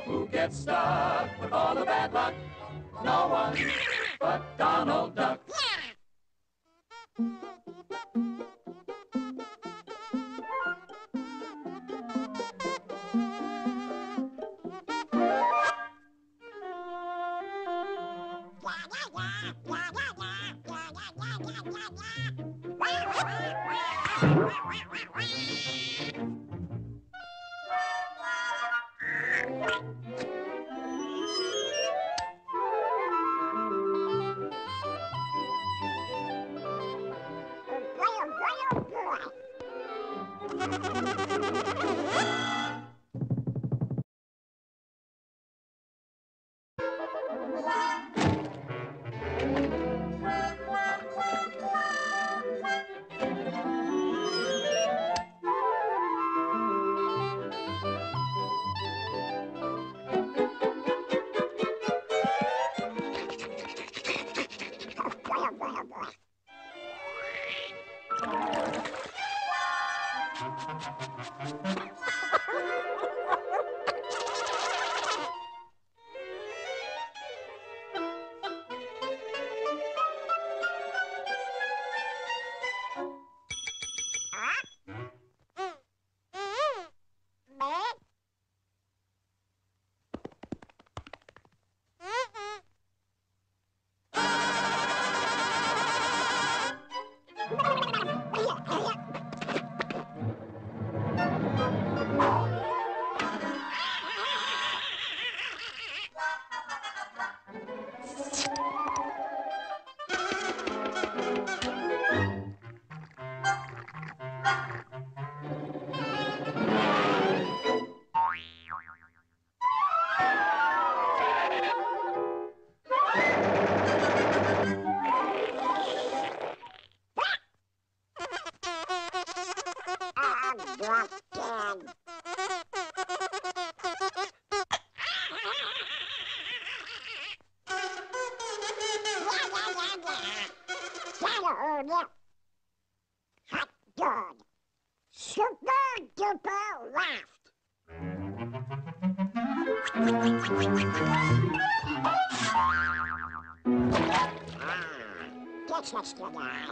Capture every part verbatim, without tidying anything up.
Who gets stuck with all the bad luck? No one but Donald Duck. Hot dog. Super duper laughed. Ah, get such a guy.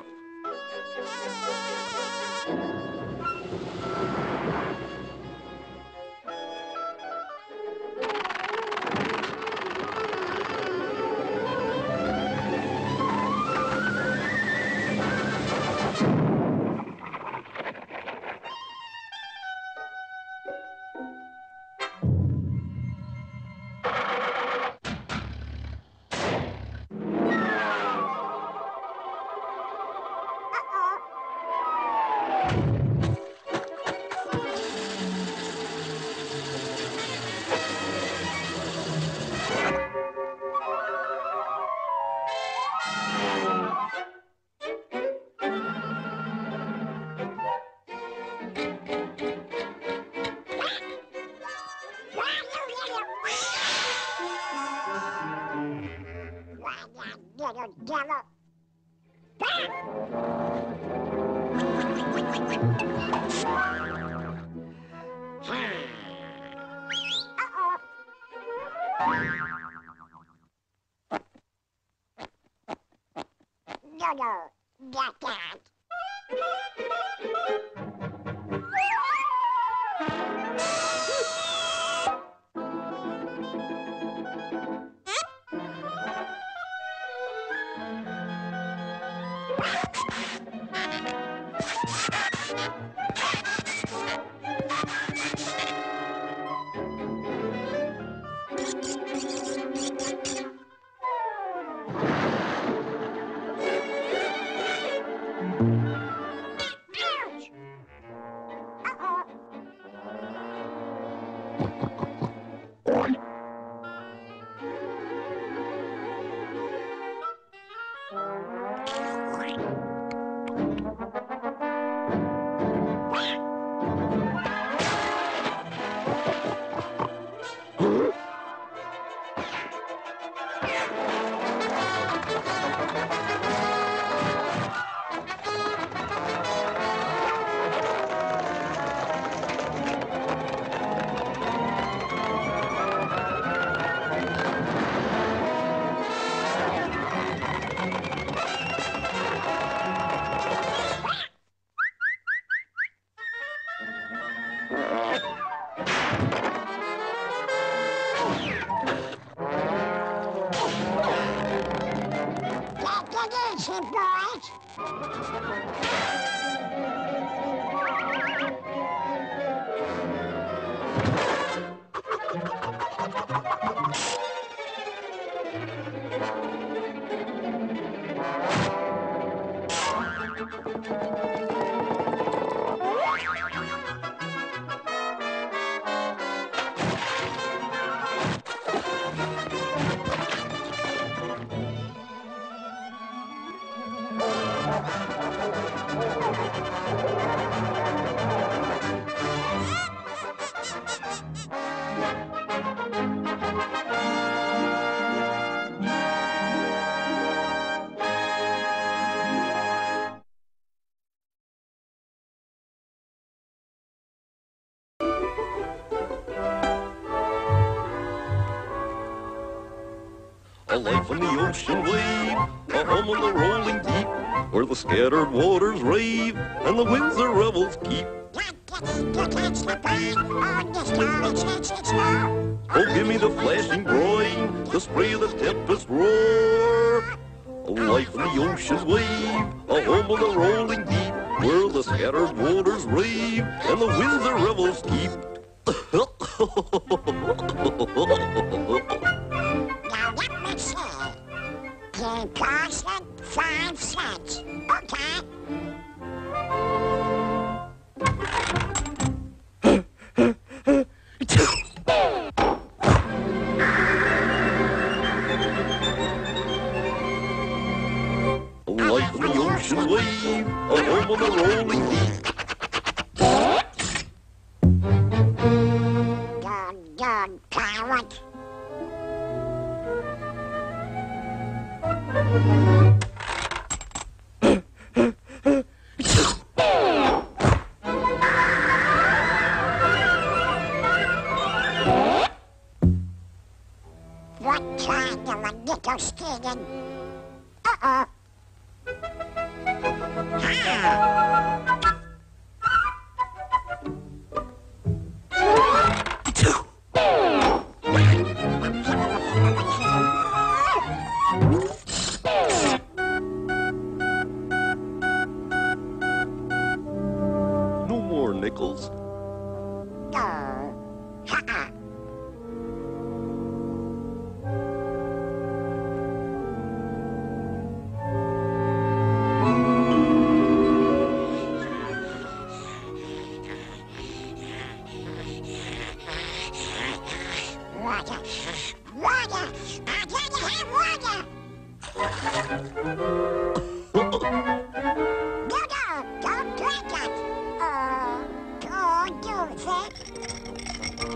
Devil. No, no, not that. Take it easy, boys. A life in the ocean wave, a home in the rolling deep, where the scattered waters rave and the winds their revels keep. Oh, give me the flashing brine, the spray of the tempest roar. A life in the ocean's wave, a home in the rolling deep, where the scattered waters rave and the winds their revels keep. Now let me see. Game costed five cents. Okay. A life in the ocean's wave, a home in the rolling deep. Dog, dog, pirate. What kind of a little skinning? Uh-oh. Ah. No more nickels. No. Ha-ha. Water. Water. I gotta have water. No, no, don't drink it. Oh, don't do that.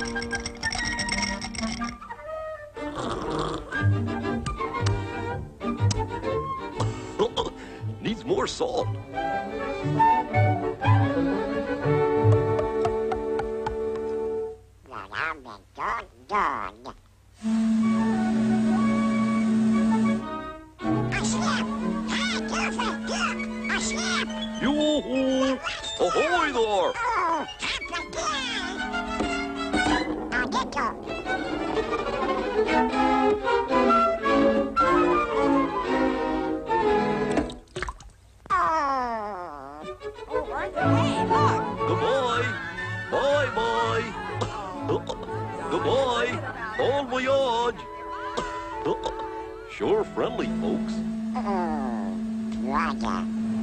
Needs more salt. No, no, don't, don't. A ship! Hey, Goofy, look! A ship! Yoo-hoo! Ahoy there! Oh, happy day! Now get up. Oh. Hey, look! Goodbye! Bye-bye! Goodbye! Bon voyage! Sure friendly, folks. Oh, water.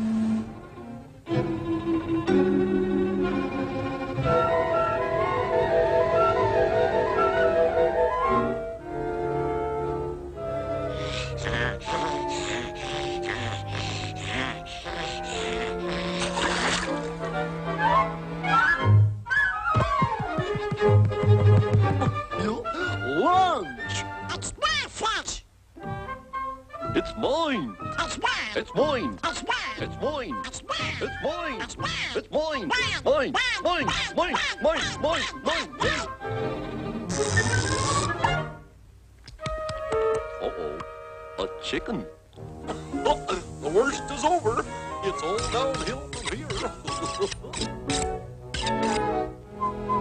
Lunch! It's my fish! It's mine! It's mine! It's mine! It's mine! It's mine! It's mine! It's mine! It's mine! It's mine! Mine! Mine! Mine! Mine! Mine! Mine! Mine! Mine! Mine! Uh-oh. A chicken. Oh, the worst is over. It's all downhill from here.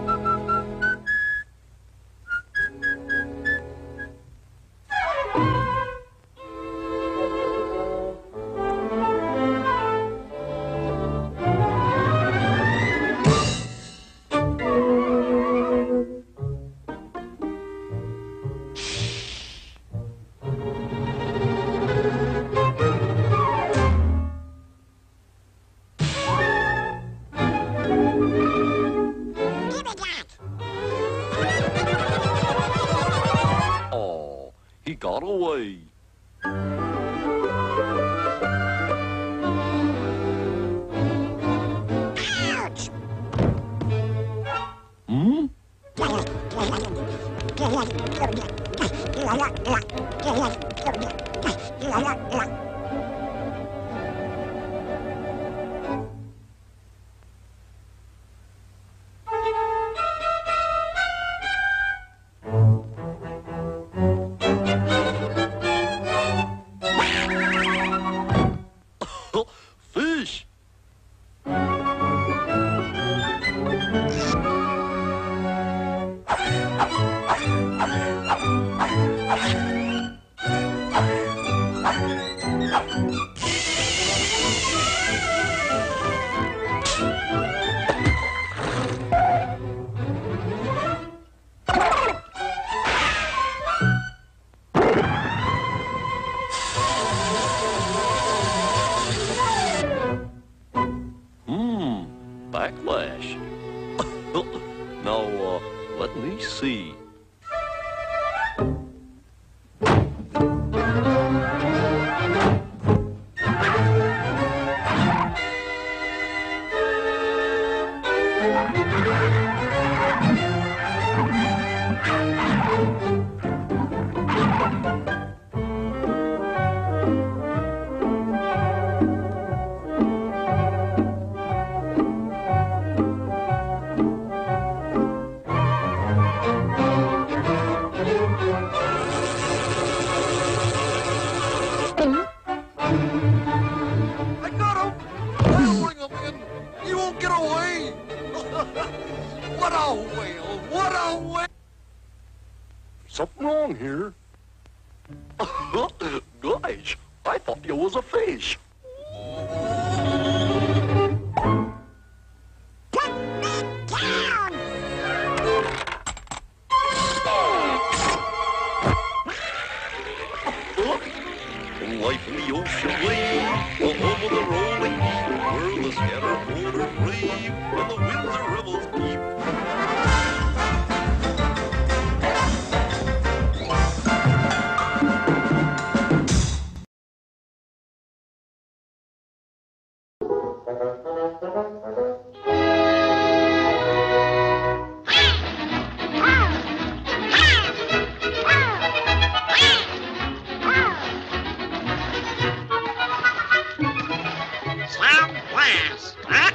away. Ouch! Hmm? Fish! Hmm, backlash. Now, uh, let me see. I got him! Whaling him in! He won't get away! What a whale! What a whale! Something wrong here. Guys, I thought you was a fish. Put me down! Life in the ocean wave, the home of the rolling deep, where the scattered waters rave, and the winds their revels keep. Southwest, huh?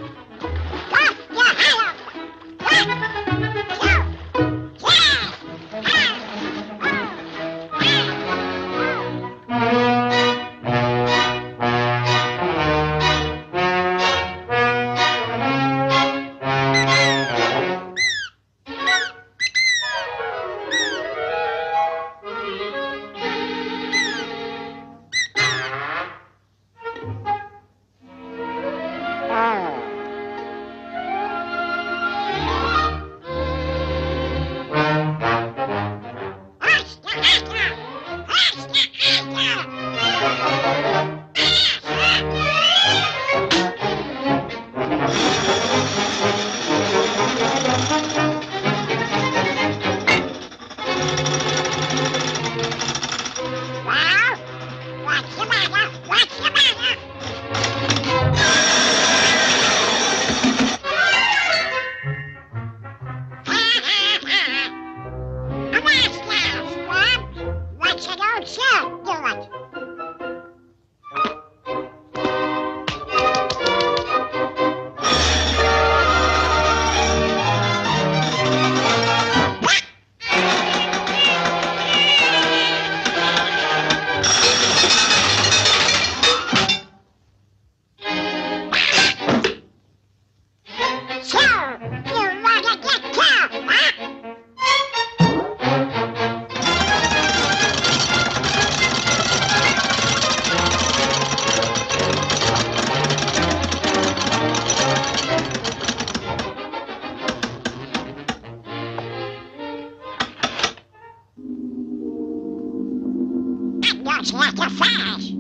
looks like a fish.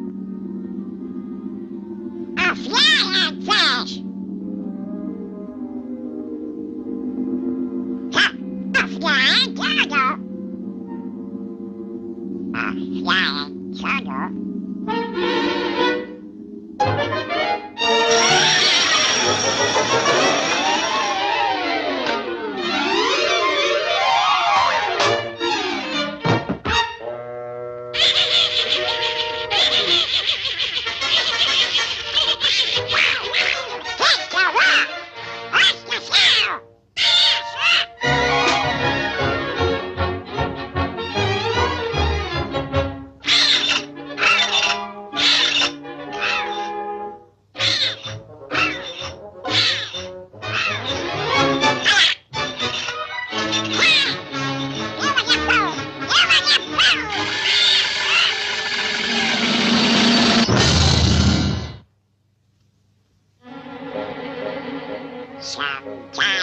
A flying fish. Ha! A flying dagger. A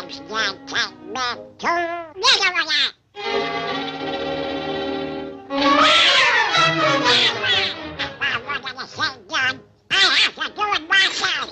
Perhaps that can be too little. What did I say, John? I have to do it myself.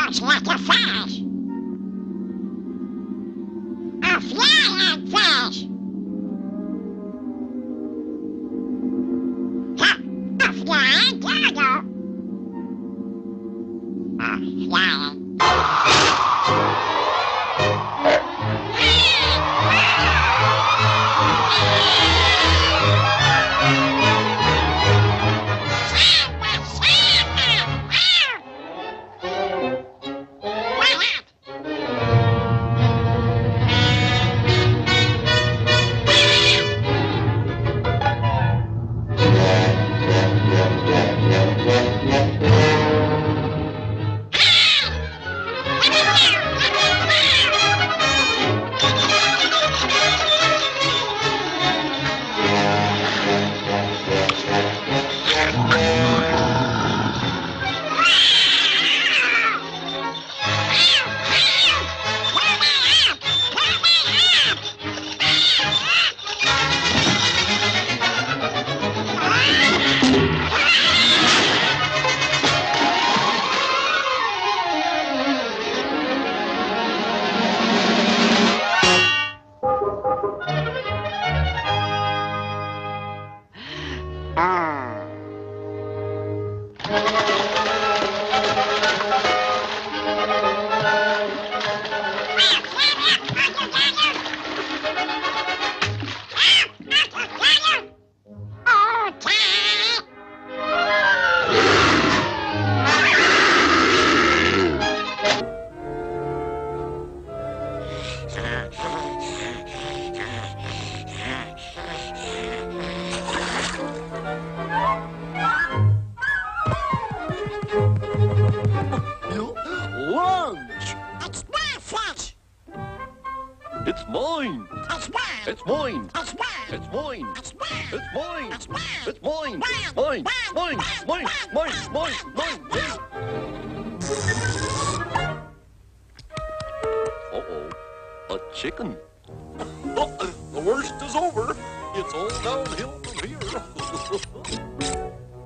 looks like a fish. A flying fish. Ha! A flying tiger. A flying. Lunch! It's my fish. It's mine! It's mine. It's mine! It's mine. It's mine! It's mine. It's mine! It's mine. It's mine! Mine. Mine! Mine! Mine! Mine! Mine! Mine! Uh-oh. A chicken. Uh, the worst is over. It's all downhill from here.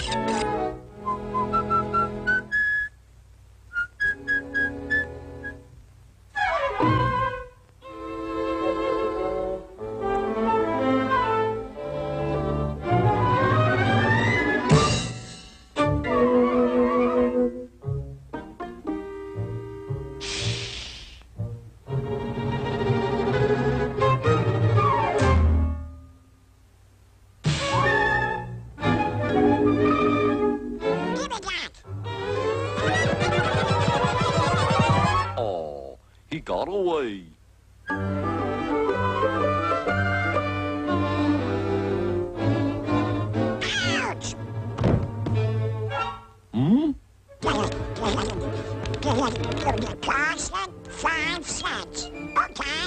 Give me that. Oh, he got away. Ouch. Hmm? Cost five cents. Okay.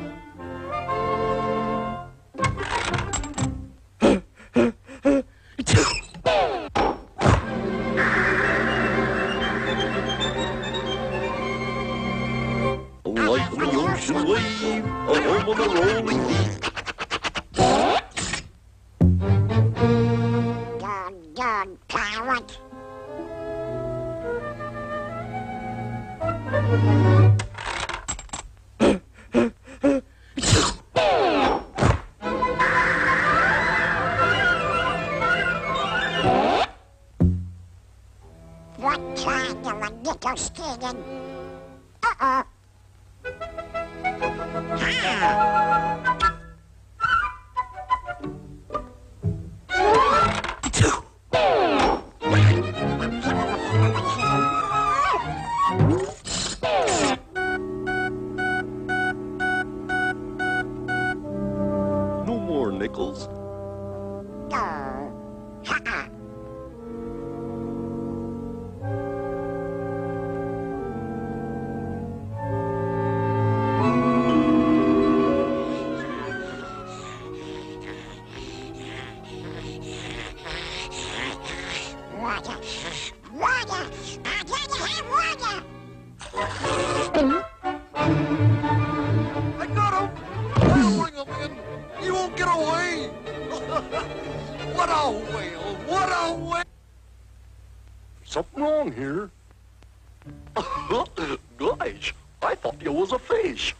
A life in the ocean wave, a home on the rolling deep. Dog, dog, pirate. What kind of a nickel skinning? Uh-oh. No more nickels. No. Ha-ha. Water. Water. I gotta have water. I got him! Hurling him in! You won't get away! What a whale! What a whale! Something wrong here. Gosh, I thought you was a fish.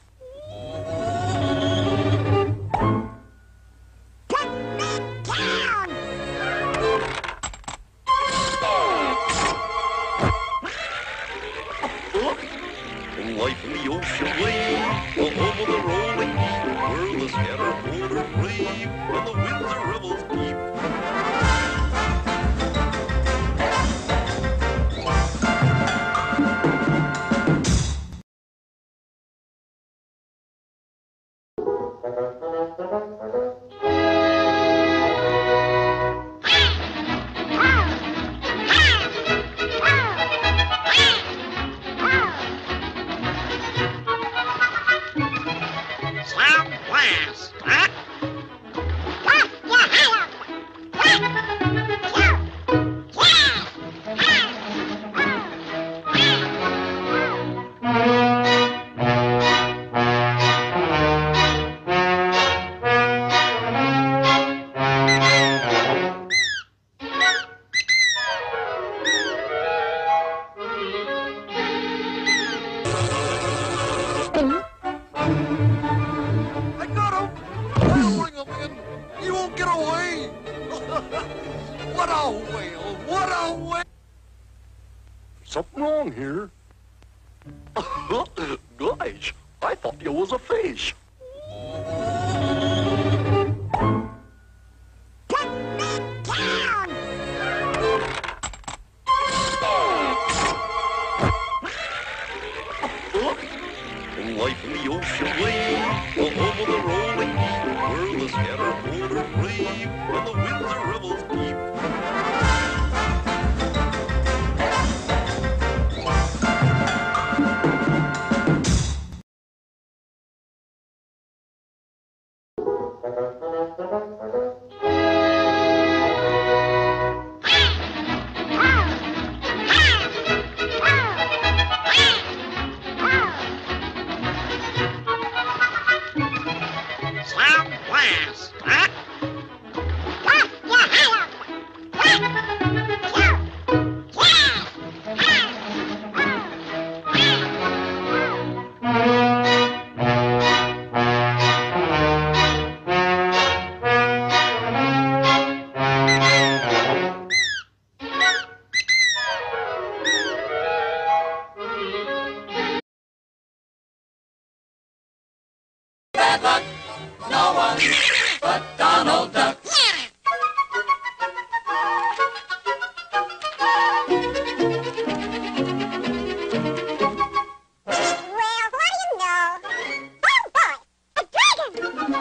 Put me down! Life in the ocean wave, the home of the rolling deep, where the scattered waters rave, and the winds are revels deep. I got him! Rolling him in! He won't get away! What a whale! What a whale! Something wrong here. Gosh, I thought you was a fish. Put me down! Life in the ocean wave, the home of the rolling deep, where the scattered waters rave, and the winds are revels deep. Bad luck, no one but Donald Duck. Well, what do you know? Oh boy, a dragon!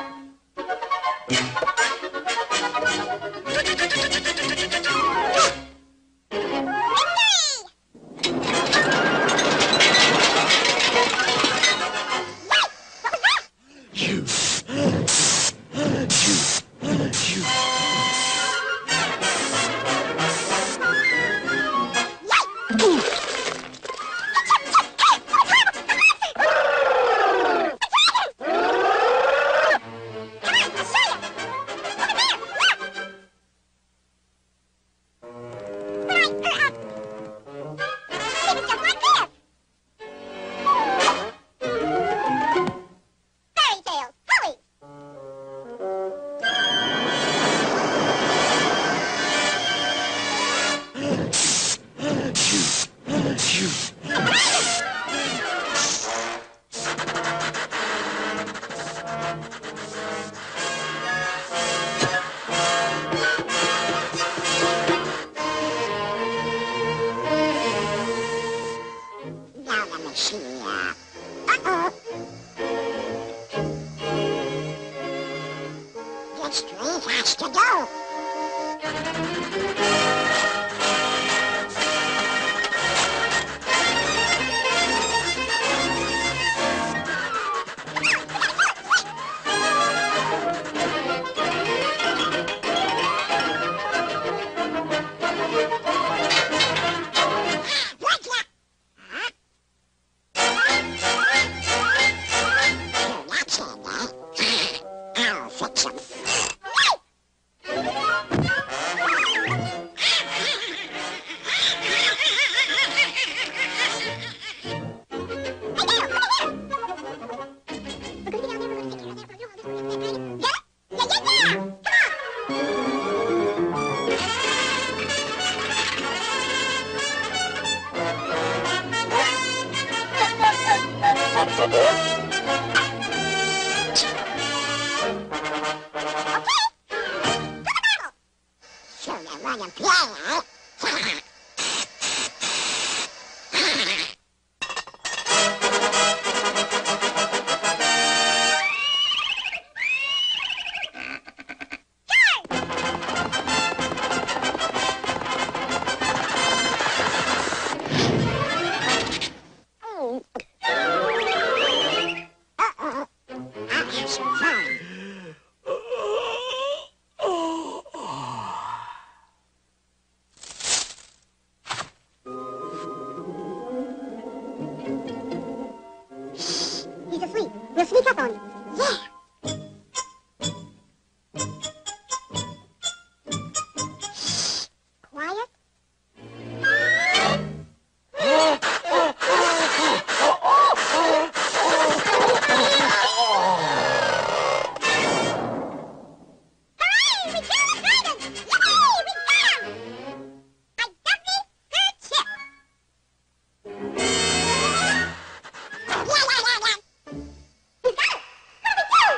So you wanna play, huh? Uh-oh. I'll have some fun. He's asleep. We'll sneak up on him. Yeah. Shh. Quiet. Hooray! We killed the dragon! Yay! We got him! I Dumpy, her chip. Yeah, yeah, yeah, yeah. We got it! What do we do?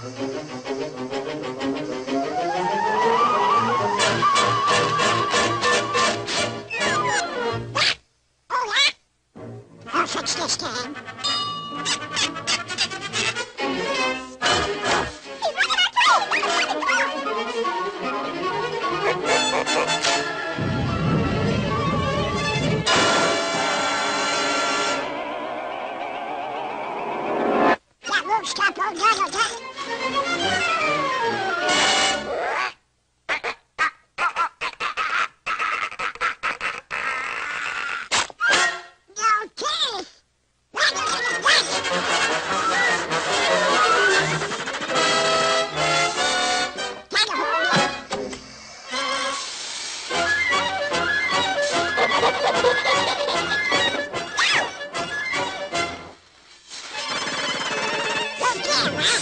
Oh, yeah? I'll fix this time. He's running our train! Come on, that roof stop old Donald Duck. Okay. Rather than a bus. Time to hold it. Okay, well.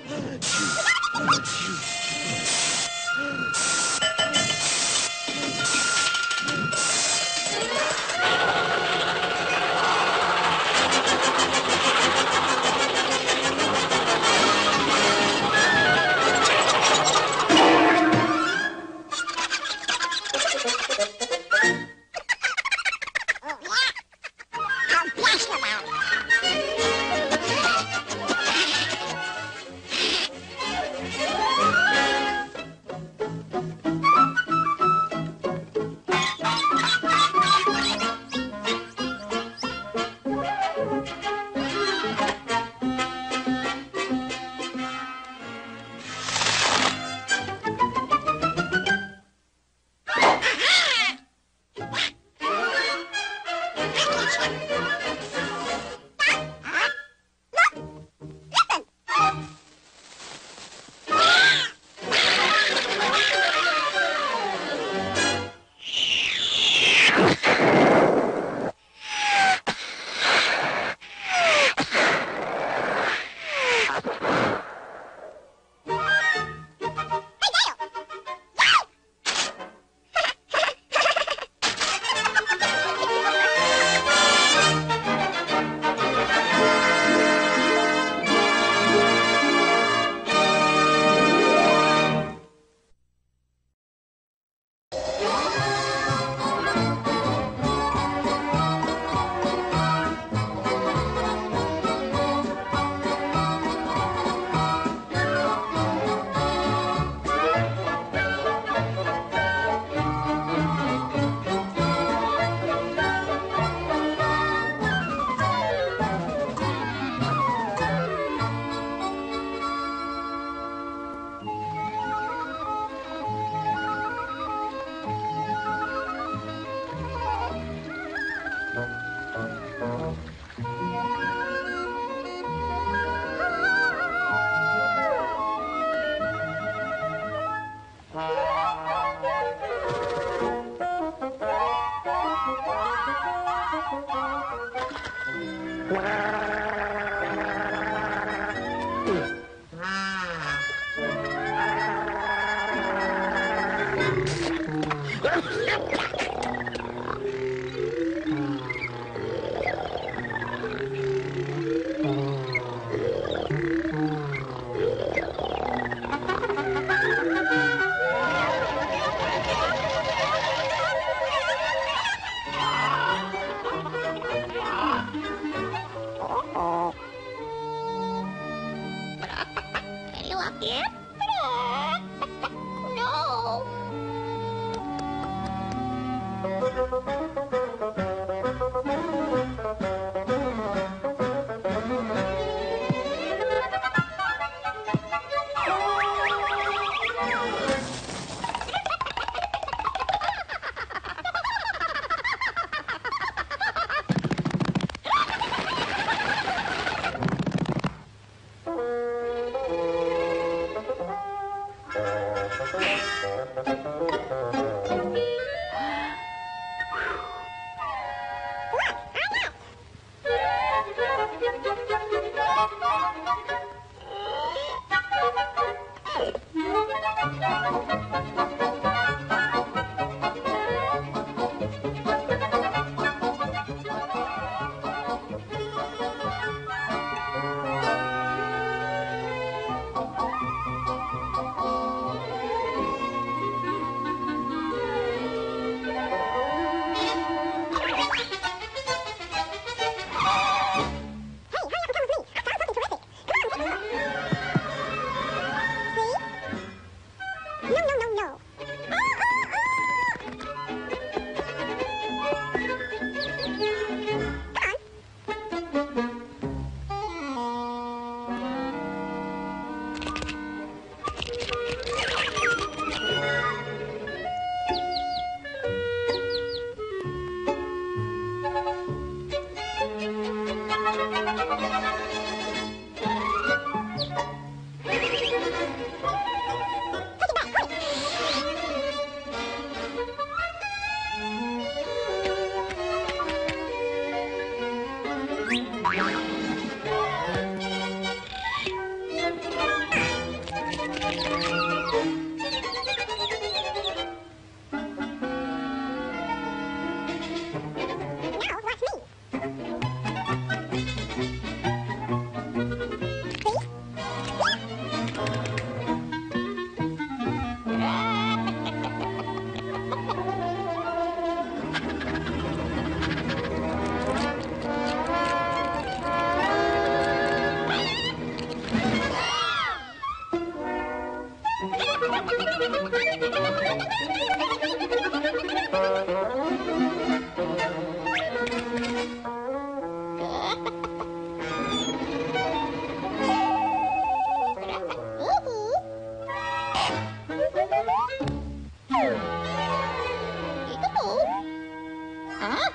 Oh, yeah? I'll blast them out. Oh. Huh?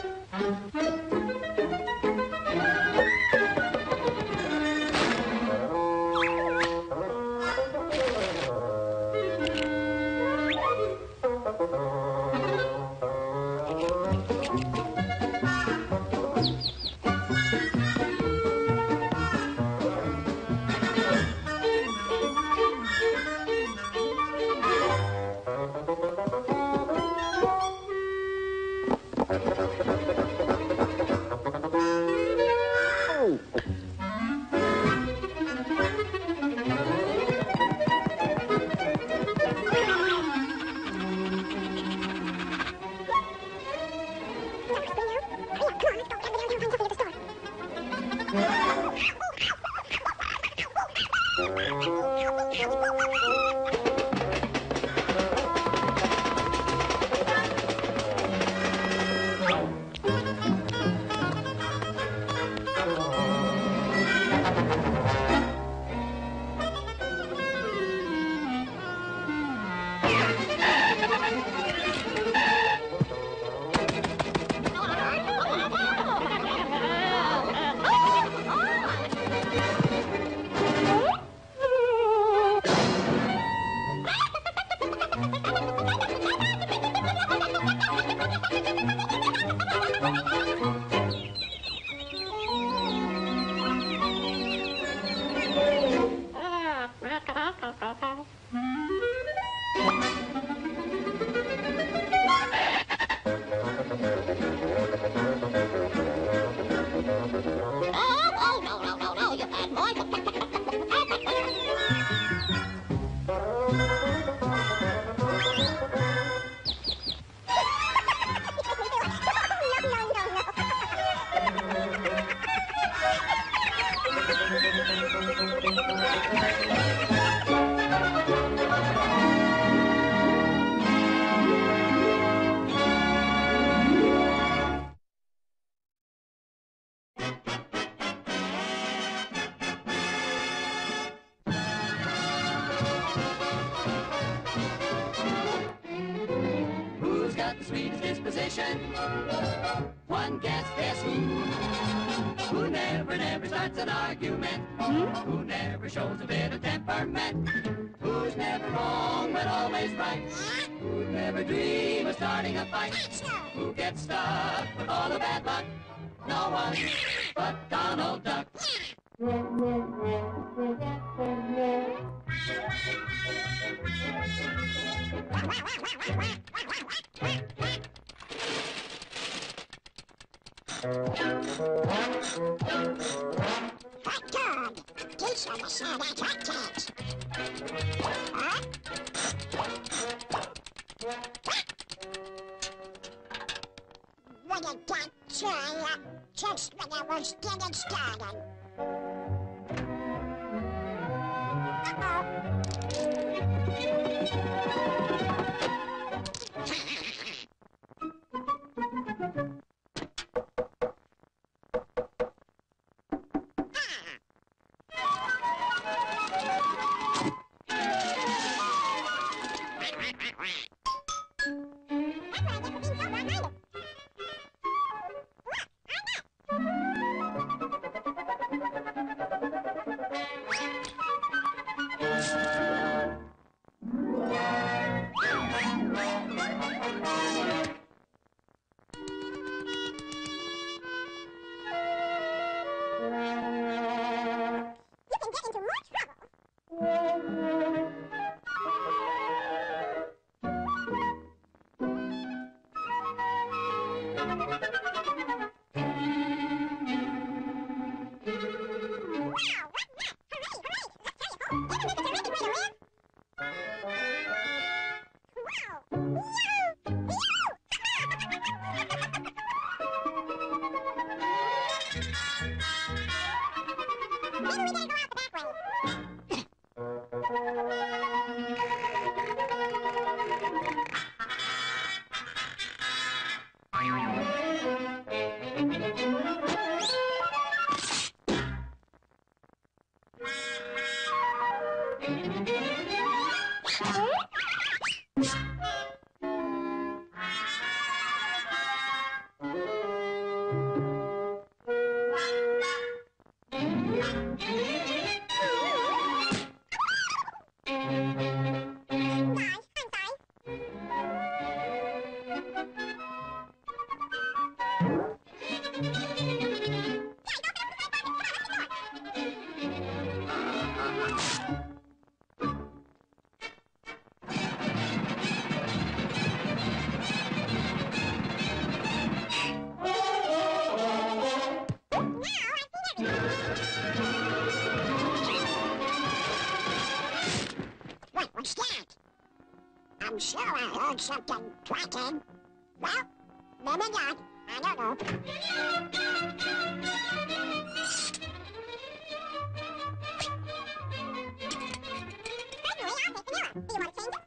Who's got the sweetest disposition? One guess, guess who? Who never, never starts an argument? Who never shows a bit of temperament? Who's never wrong but always right? Who never dream of starting a fight? Who gets stuck with all the bad luck? No one but Donald Duck. Hot dog. These are the sad hot dogs. Huh? What a got try just when I was getting started. heard something cracking. Well, maybe not. I don't know. Anyway, I'll take the new one. Do you want to change it?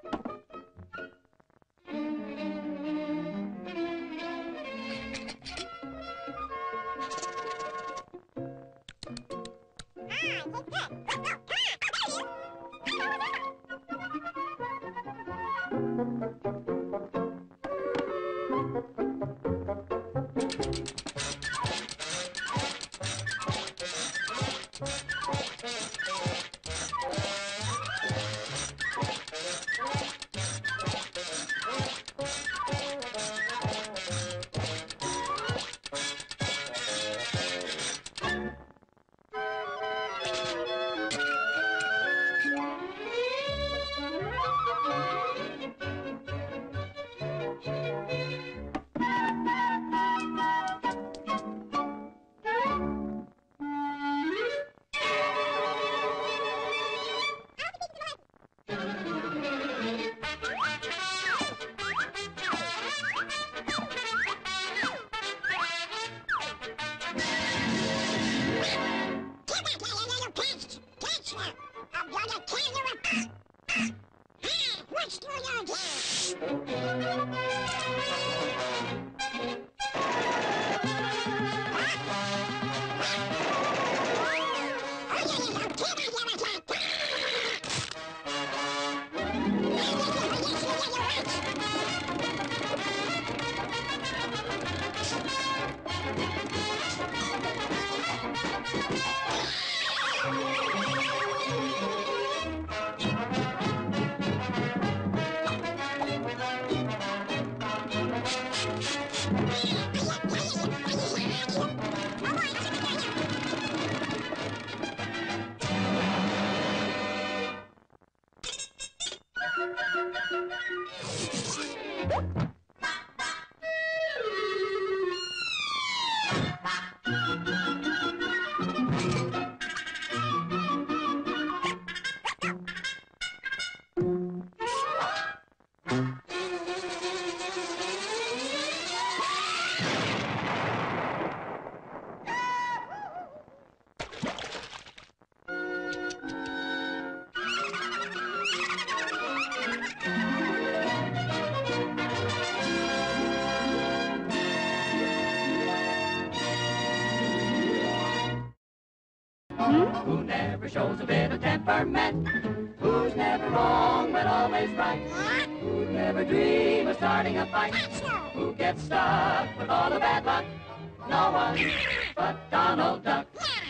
Who never shows a bit of temperament? Who's never wrong but always right? Who never dream of starting a fight? Who gets stuck with all the bad luck? No one but Donald Duck.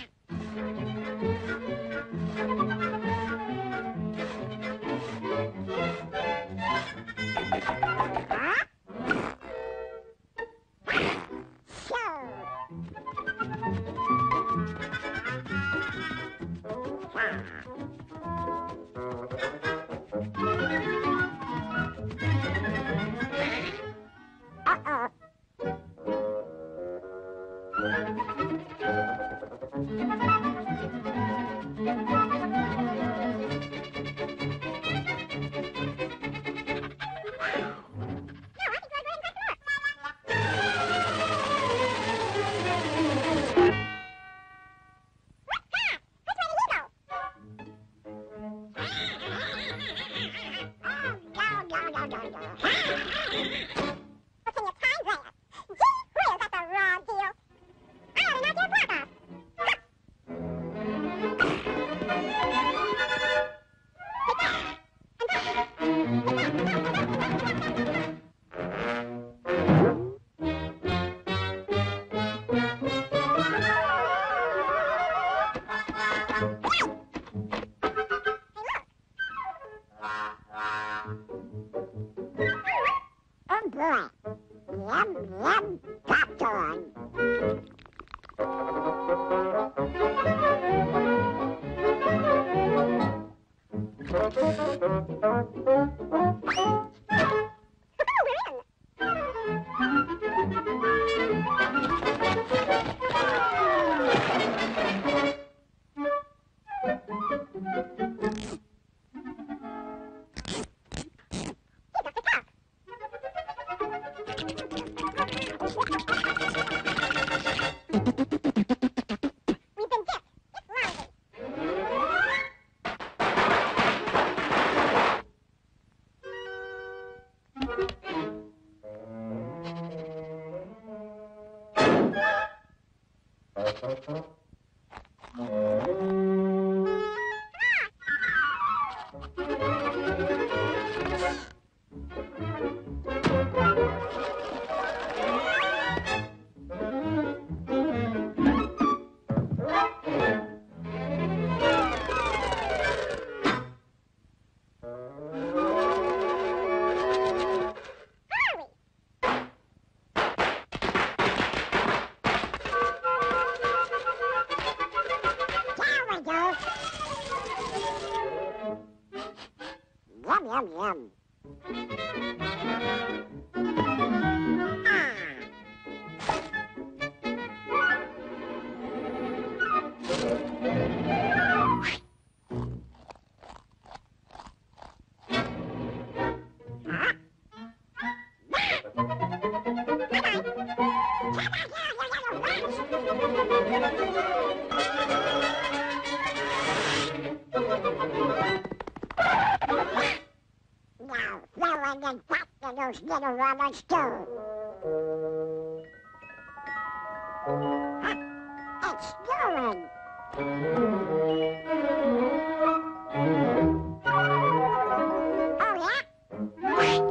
Oh boy. Yum, yum, popcorn. Pick up the top. Yum, yum, yum. Now, throw in the back of those little robots too. It's going. Oh, yeah?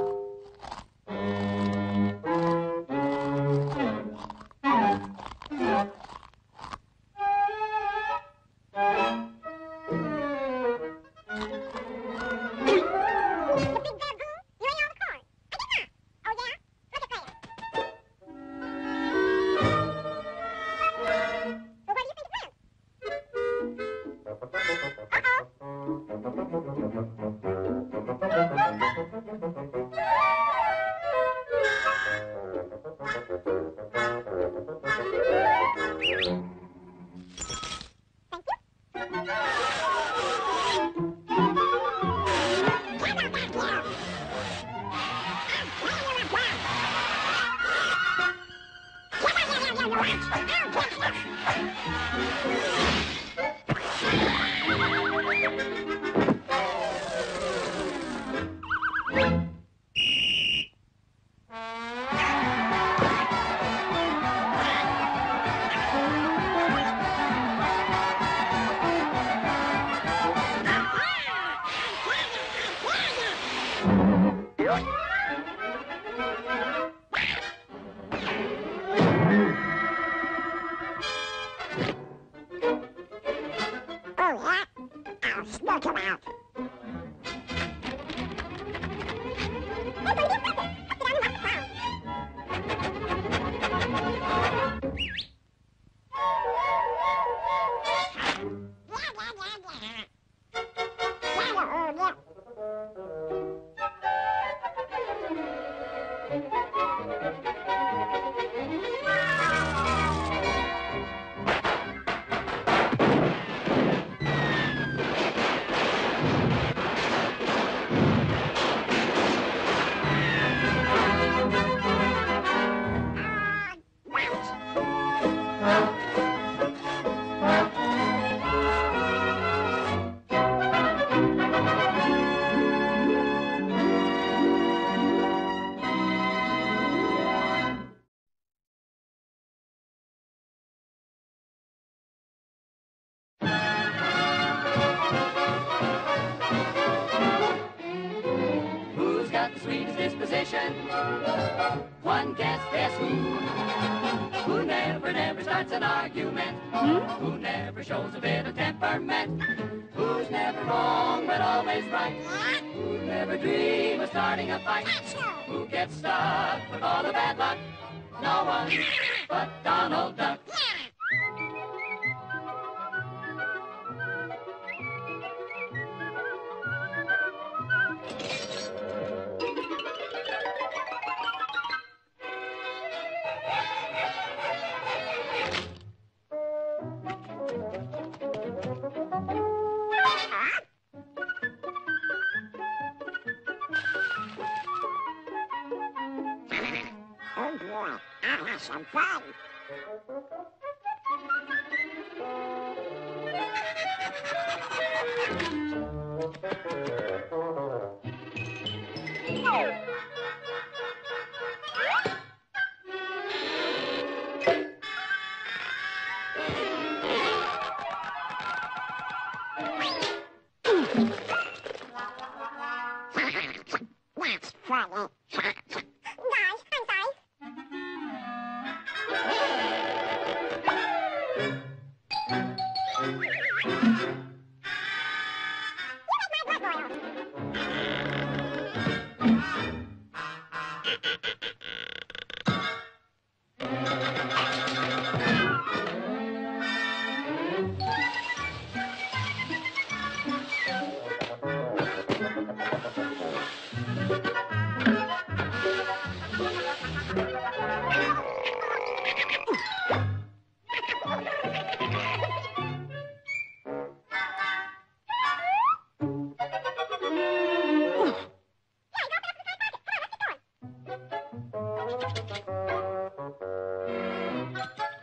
One guess, guess who? Who never, never starts an argument? Hmm? Who never shows a bit of temperament? Who's never wrong but always right? Who never dream of starting a fight? Who gets stuck with all the bad luck? No one but Donald Duck. Oh boy, I'll have some fun.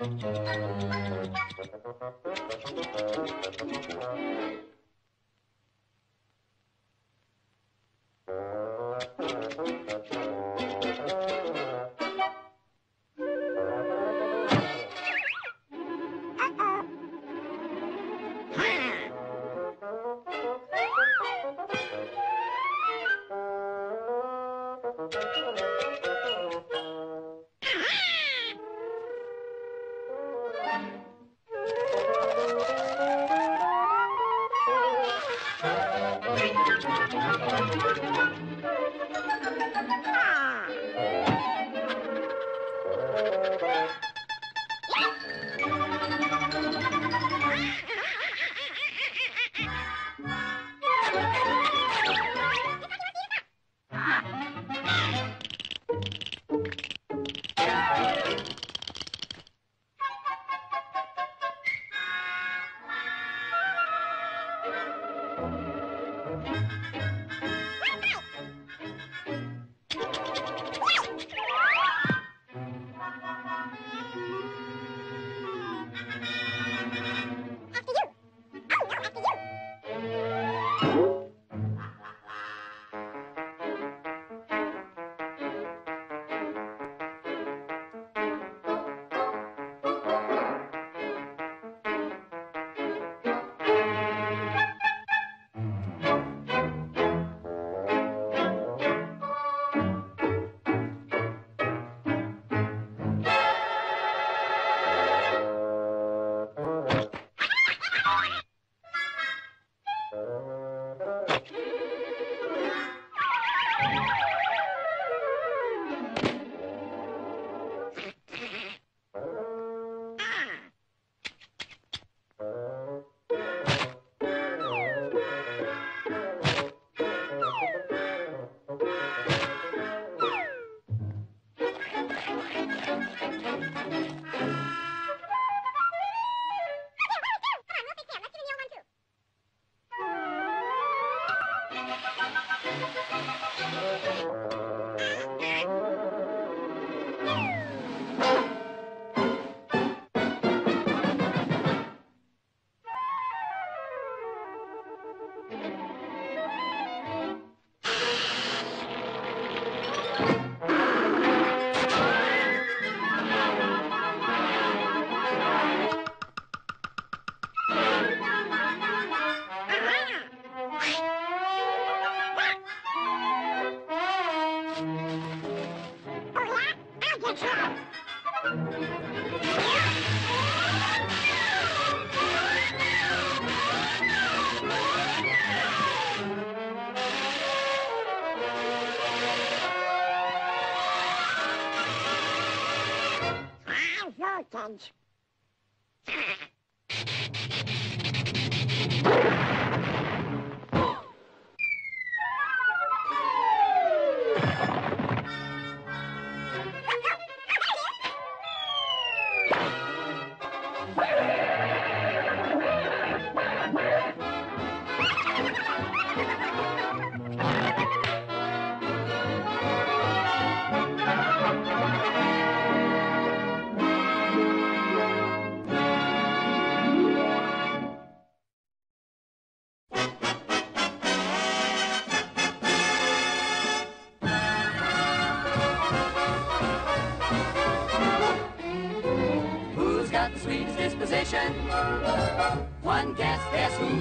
One guess, guess who?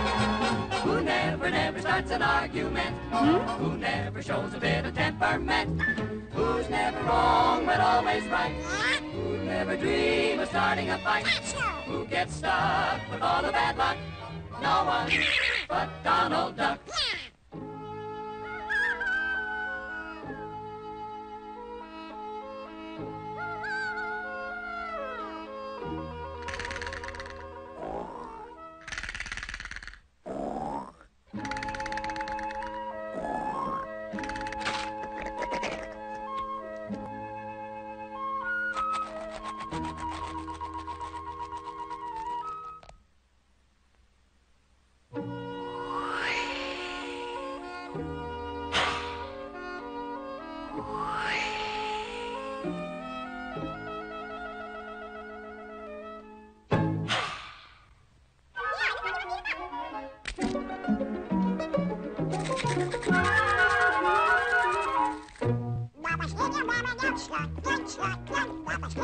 Who never, never starts an argument? Hmm? Who never shows a bit of temperament? Who's never wrong but always right? Who never dream of starting a fight? Who gets stuck with all the bad luck? No one but Donald Duck.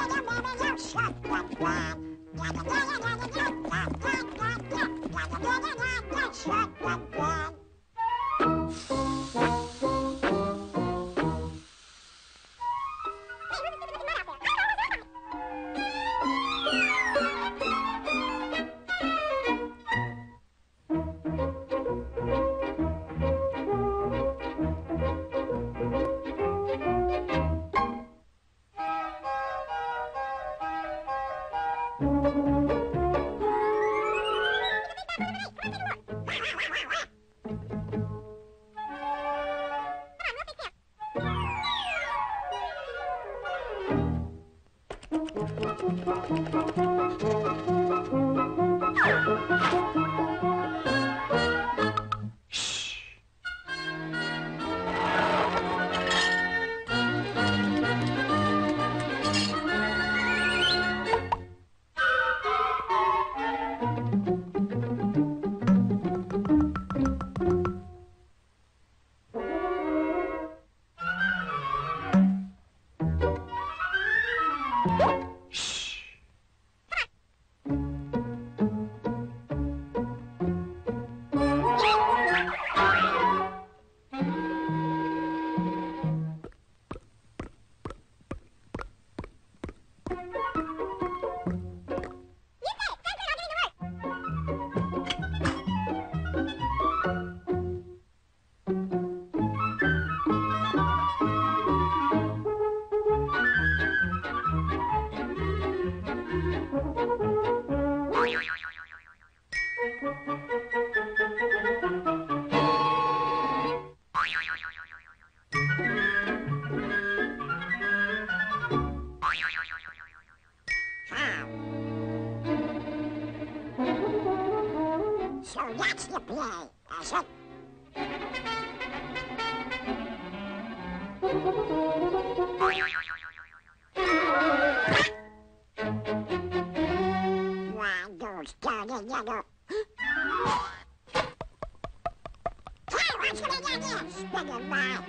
So that's the play, is it? Why, those dirty little... Hey, what's gonna get this? Spinning mouth.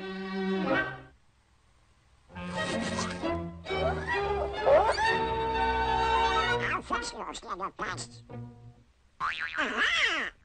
I'll fix those little pests. Aha!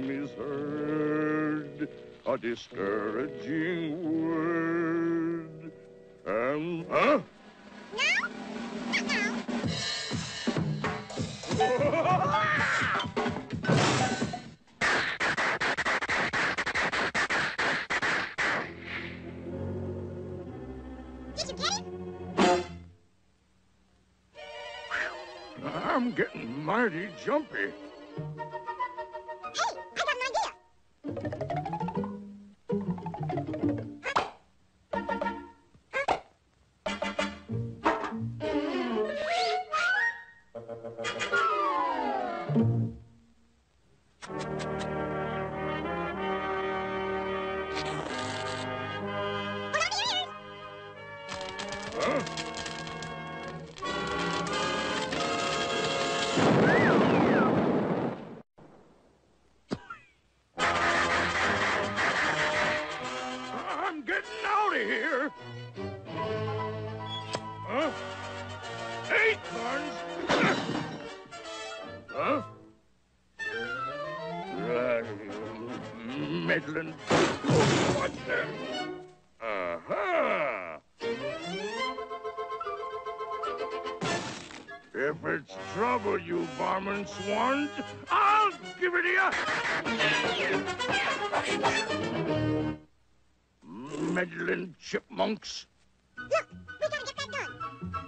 name is heard, a discouraging word. And, huh? No? Not now. Did you get it? I'm getting mighty jumpy. Hey, I got an idea. Huh? I'm getting out of here. Huh? Acorns? Huh? Uh, meddling. What's that? Uh-huh. If it's trouble, you varmint swans, I'll give it to you. Meddling chipmunks. Look, we gotta get that done.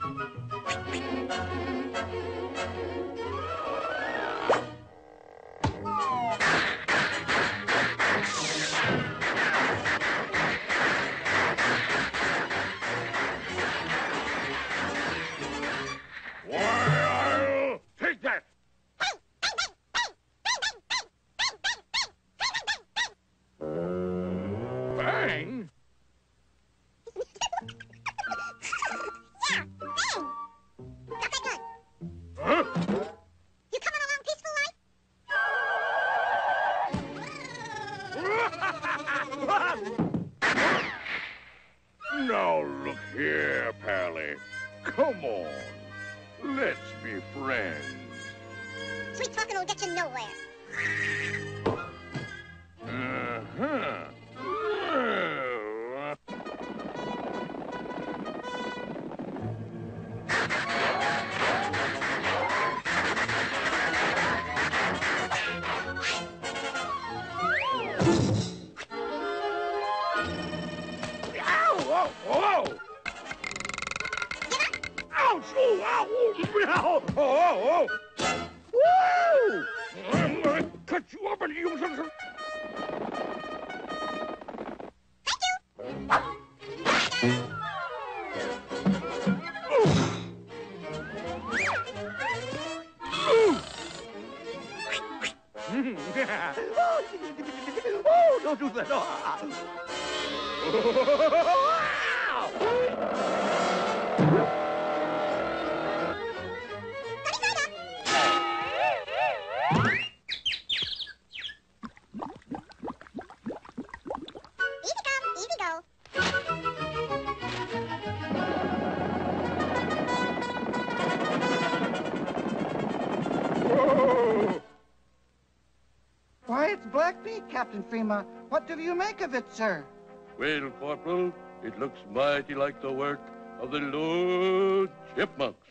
Why, I'll take that. Hey, bang, bang, bang, bang, bang, bang, bang, bang, bang, bang, bang, bang. Bang? Yeah, bang. Got that done. Huh? You coming along peaceful life? Now look here, Pally. Come on. Let's be friends. Sweet talking will get you nowhere. Uh-huh. Well, Ow! Whoa! Whoa! Ouch! Oh! Ow! Oh! Oh! Oh! Woo! I'm gonna cut you up and use some. Thank you. Oh, don't do that. Sunny side up. Easy come, easy go. Whoa! Why, it's Blackbeak, Captain Freema. What do you make of it, sir? Well, Corporal, it looks mighty like the work of the Lord Chipmunks.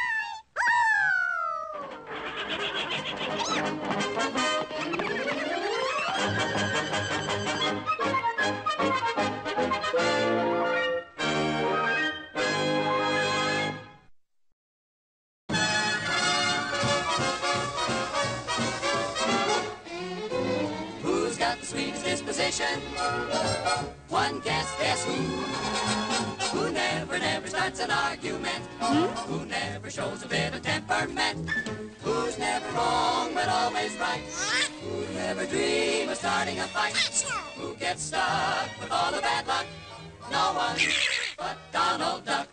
Who's got the sweetest disposition? One guess, guess who? Who never, never starts an argument? Who never shows a bit of temperament? Who's never wrong but always right? Who never dream of starting a fight? Who gets stuck with all the bad luck? No one but Donald Duck.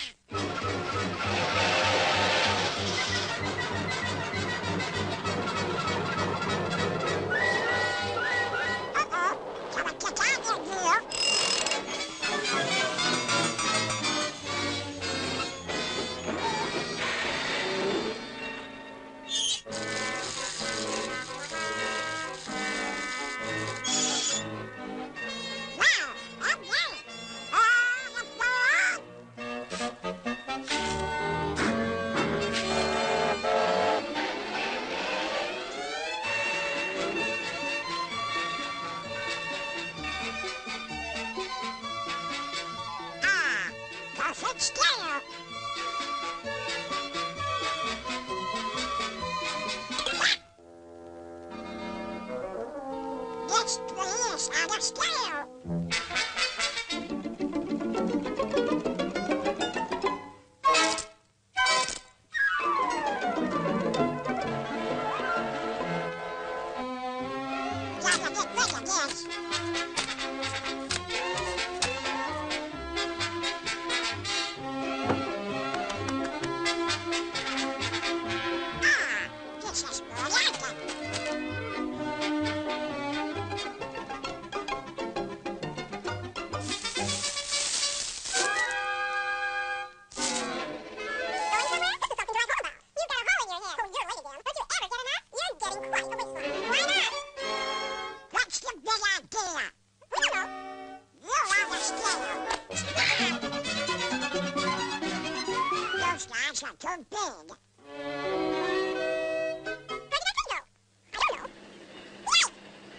Uh-oh. Gotta get out of here. That's Flash out of scale. Gotta get rid of this. Ah, this is more like it. What's the big idea? I don't know. You understand. Those guys are too big. Where did I go? I don't know. Wait!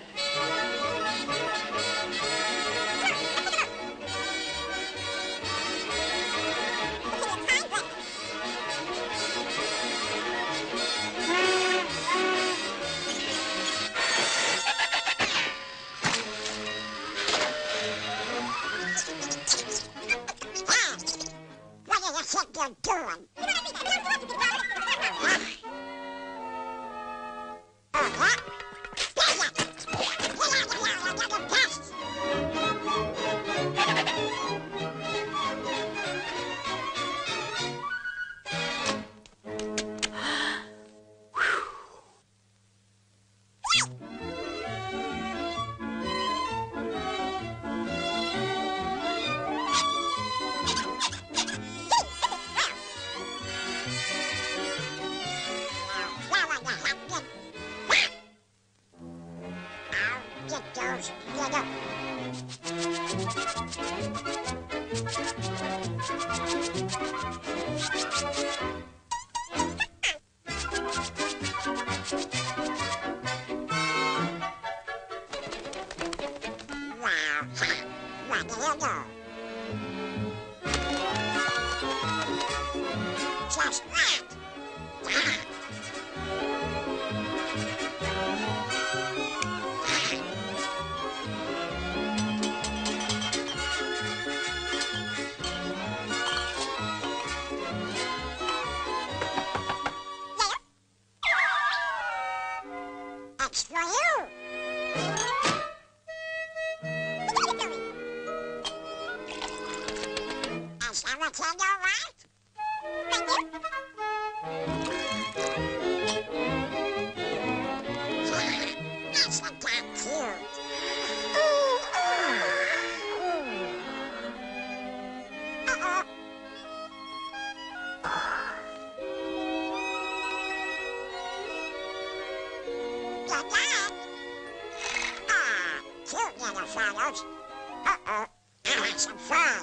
What do you think you're doing? Uh-huh. Get out of here, I got a test. Get those together. Wow, what do you know? Just that. It's for you. Is everything all right? Thank you. Isn't that cute? Uh-oh. Good night. Ah, cute little fellows. Uh-oh, I had some fun.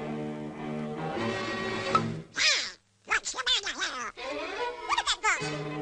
What's the matter here? Look at that book.